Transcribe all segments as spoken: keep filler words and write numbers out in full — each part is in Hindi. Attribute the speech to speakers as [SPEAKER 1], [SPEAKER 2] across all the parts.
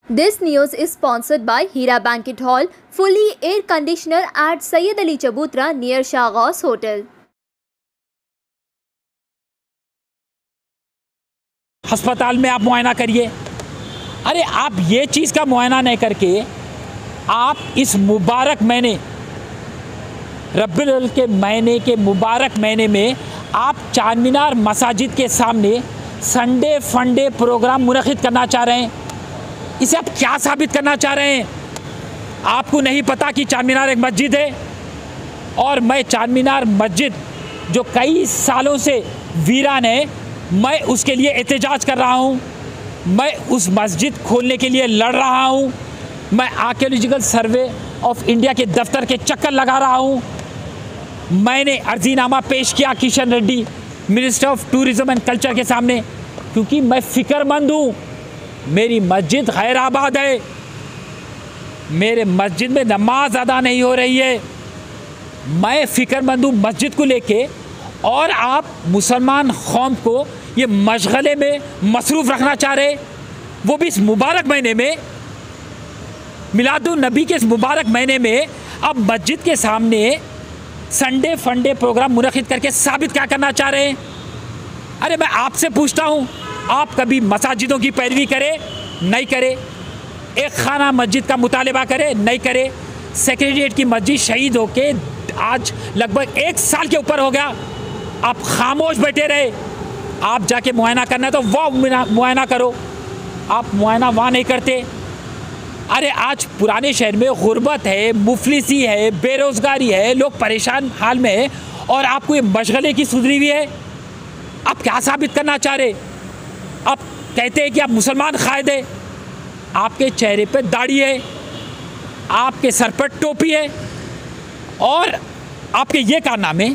[SPEAKER 1] This news is sponsored by Hira Banquet Hall, fully air conditioner at Sayyid Ali Chabutra near Shahghaus Hotel.
[SPEAKER 2] अस्पताल में आप मुआयना करिए। अरे आप ये चीज़ का मुआयना नहीं करके आप इस मुबारक महीने रब्बुल अव्वल के महीने के मुबारक महीने में आप चार मीनार मसाजिद के सामने संडे फंडे प्रोग्राम मुनक़िद करना चाह रहे हैं। इसे आप क्या साबित करना चाह रहे हैं? आपको नहीं पता कि चार मीनार एक मस्जिद है और मैं चार मीनार मस्जिद जो कई सालों से वीरान है, मैं उसके लिए एहतजाज कर रहा हूँ। मैं उस मस्जिद खोलने के लिए लड़ रहा हूँ। मैं आर्कियोलॉजिकल सर्वे ऑफ इंडिया के दफ्तर के चक्कर लगा रहा हूँ। मैंने अर्जीनामा पेश किया Kishan Reddy minister of tourism and culture के सामने, क्योंकि मैं फ़िक्रमंद हूँ। मेरी मस्जिद गैर आबाद है, मेरे मस्जिद में नमाज अदा नहीं हो रही है। मैं फ़िक्रमंद हूँ मस्जिद को लेके, और आप मुसलमान कौम को ये मशगले में मसरूफ़ रखना चाह रहे, वो भी इस मुबारक महीने में, मिलादुन नबी के इस मुबारक महीने में। अब मस्जिद के सामने संडे फंडे प्रोग्राम मुनक़िद करके साबित क्या करना चाह रहे हैं? अरे मैं आपसे पूछता हूँ, आप कभी मसाजिदों की पैरवी करें? नहीं करे। एक खाना मस्जिद का मुतालबा करे? नहीं करे। सेक्रेटरीट की मस्जिद शहीद होके आज लगभग एक साल के ऊपर हो गया, आप खामोश बैठे रहे। आप जाके मुआयना करना है तो वह मुआयना करो, आप मुआयना वहाँ नहीं करते। अरे आज पुराने शहर में गुर्बत है, मुफलिसी है, बेरोज़गारी है, लोग परेशान हाल में है, और आपको ये मशगले की सुधरी हुई है। आप क्या साबित करना चाह रहे? आप कहते हैं कि आप मुसलमान कायद है, आपके चेहरे पे दाढ़ी है, आपके सर पर टोपी है, और आपके ये कारनामे,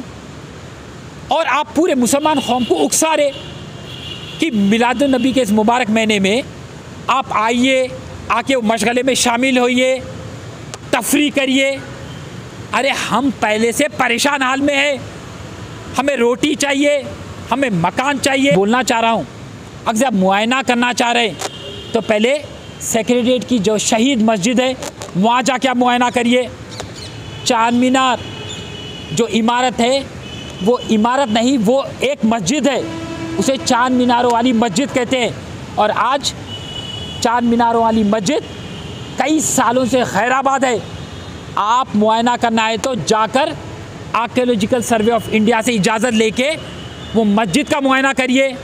[SPEAKER 2] और आप पूरे मुसलमान कौम को उकसा रहे कि मिलादुन नबी के इस मुबारक महीने में आप आइए, आके मशगले में शामिल होइए, तफरी करिए। अरे हम पहले से परेशान हाल में हैं, हमें रोटी चाहिए, हमें मकान चाहिए। बोलना चाह रहा हूँ, अगर आप मुआयना करना चाह रहे हैं तो पहले सेक्रेटरीट की जो शहीद मस्जिद है वहाँ जाके आप मुआयना करिए। चार मीनार जो इमारत है वो इमारत नहीं, वो एक मस्जिद है, उसे चार मीनारों वाली मस्जिद कहते हैं। और आज चार मीनारों वाली मस्जिद कई सालों से खैराबाद है। आप मुआयना करना है तो जाकर आर्कियोलॉजिकल सर्वे ऑफ इंडिया से इजाज़त लेके वो मस्जिद का मुआयना करिए।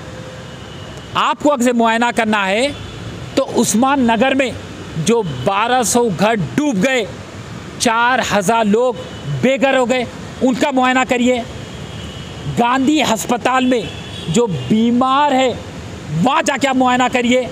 [SPEAKER 2] आपको अगर मुआयना करना है तो उस्मान नगर में जो बारह सौ घर डूब गए, चार हज़ार लोग बेघर हो गए, उनका मुआयना करिए। गांधी अस्पताल में जो बीमार है वहाँ जाके आप मुआयना करिए।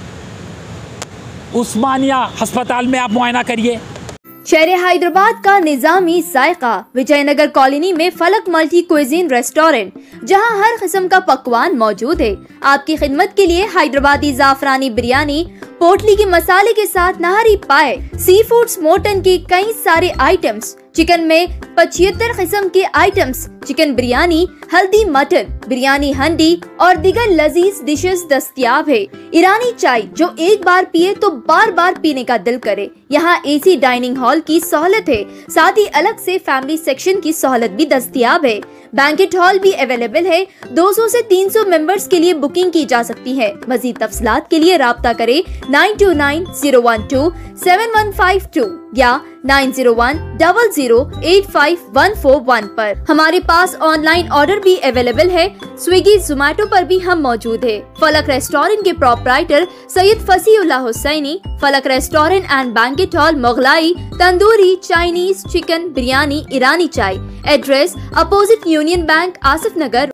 [SPEAKER 2] उस्मानिया अस्पताल में आप मुआयना करिए।
[SPEAKER 1] शहर हैदराबाद का निजामी जायका विजयनगर कॉलोनी में फलक मल्टी क्विजीन रेस्टोरेंट, जहां हर किस्म का पकवान मौजूद है। आपकी खिदमत के लिए हैदराबादी जाफरानी बिरयानी, पोटली के मसाले के साथ नहरी पाए, सी फूड्स, मोटन के कई सारे आइटम्स, चिकन में पचहत्तर किस्म के आइटम्स, चिकन बिरयानी, हल्दी मटन, बिरयानी हंडी और दिगर लजीज डिशेस दस्तयाब है। ईरानी चाय जो एक बार पिए तो बार बार पीने का दिल करे। यहाँ एसी डाइनिंग हॉल की सहूलत है, साथ ही अलग से फैमिली सेक्शन की सहूलत भी दस्तयाब है। बैंकेट हॉल भी अवेलेबल है। दो सौ से तीन सौ मेंबर्स के लिए बुकिंग की जा सकती है। मजीद तफसीलात के लिए राब्ता करें nine two nine zero one two seven one five two या nine zero one double zero eight five one four one पर। हमारे पास ऑनलाइन ऑर्डर भी अवेलेबल है। स्विगी, जोमेटो पर भी हम मौजूद है। फलक रेस्टोरेंट के proprietor Syed Fasiullah Husaini. Falak restaurant and banquet hall, Mughlai, tandoori, Chinese, chicken, biryani, Irani chai. Address opposite Union Bank, Asif Nagar.